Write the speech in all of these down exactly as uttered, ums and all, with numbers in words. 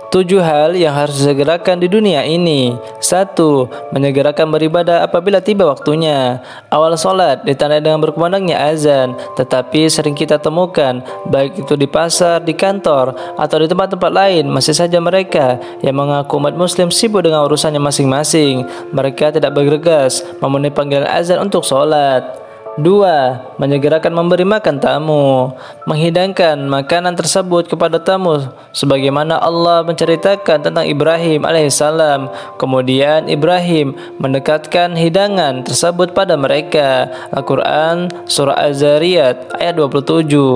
Tujuh hal yang harus disegerakan di dunia ini. Satu, menyegerakan beribadah apabila tiba waktunya. Awal sholat ditandai dengan berkumandangnya azan, tetapi sering kita temukan, baik itu di pasar, di kantor, atau di tempat-tempat lain, masih saja mereka yang mengaku umat muslim sibuk dengan urusannya masing-masing. Mereka tidak bergegas memenuhi panggilan azan untuk sholat. Dua, menyegerakan memberi makan tamu, menghidangkan makanan tersebut kepada tamu sebagaimana Allah menceritakan tentang Ibrahim alaihissalam. Kemudian Ibrahim mendekatkan hidangan tersebut pada mereka. Al-Quran Surah Az-Zariyat ayat dua puluh tujuh.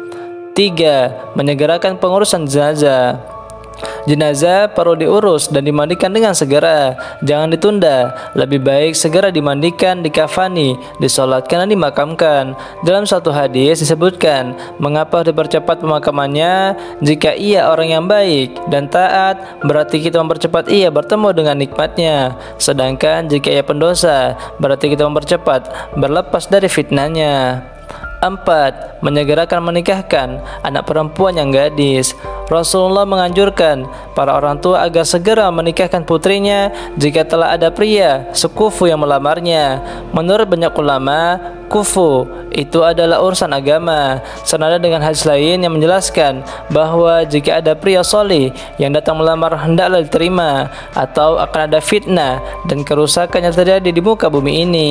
Tiga, menyegerakan pengurusan jenazah. Jenazah perlu diurus dan dimandikan dengan segera, jangan ditunda. Lebih baik segera dimandikan, dikafani, disolatkan dan dimakamkan. Dalam satu hadis disebutkan, mengapa dipercepat pemakamannya? Jika ia orang yang baik dan taat, berarti kita mempercepat ia bertemu dengan nikmatnya. Sedangkan jika ia pendosa, berarti kita mempercepat berlepas dari fitnahnya. Empat, menyegerakan menikahkan anak perempuan yang gadis. Rasulullah menganjurkan para orang tua agar segera menikahkan putrinya jika telah ada pria sekufu yang melamarnya. Menurut banyak ulama, kufu itu adalah urusan agama. Senada dengan hadis lain yang menjelaskan bahwa jika ada pria solih yang datang melamar hendaklah diterima, atau akan ada fitnah dan kerusakan yang terjadi di muka bumi ini.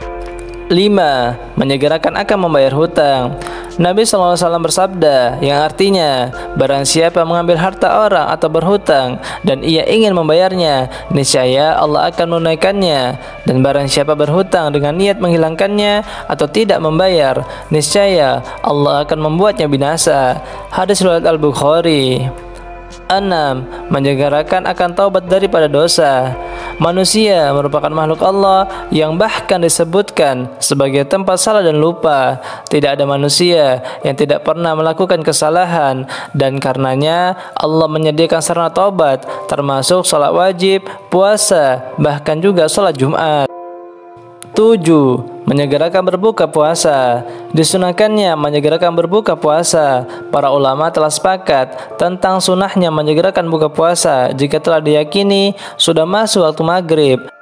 Lima, menyegerakan akan membayar hutang. Nabi shallallahu alaihi wasallam bersabda, yang artinya, barang siapa mengambil harta orang atau berhutang dan ia ingin membayarnya, niscaya Allah akan menunaikannya. Dan barang siapa berhutang dengan niat menghilangkannya atau tidak membayar, niscaya Allah akan membuatnya binasa. Hadis riwayat Al-Bukhari. Enam, menyegerakan akan taubat daripada dosa. Manusia merupakan makhluk Allah yang bahkan disebutkan sebagai tempat salah dan lupa. Tidak ada manusia yang tidak pernah melakukan kesalahan, dan karenanya Allah menyediakan sarana taubat, termasuk sholat wajib, puasa, bahkan juga sholat Jumat. Tujuh, menyegerakan berbuka puasa. Disunahkannya menyegerakan berbuka puasa. Para ulama telah sepakat tentang sunahnya menyegerakan buka puasa jika telah diyakini sudah masuk waktu maghrib.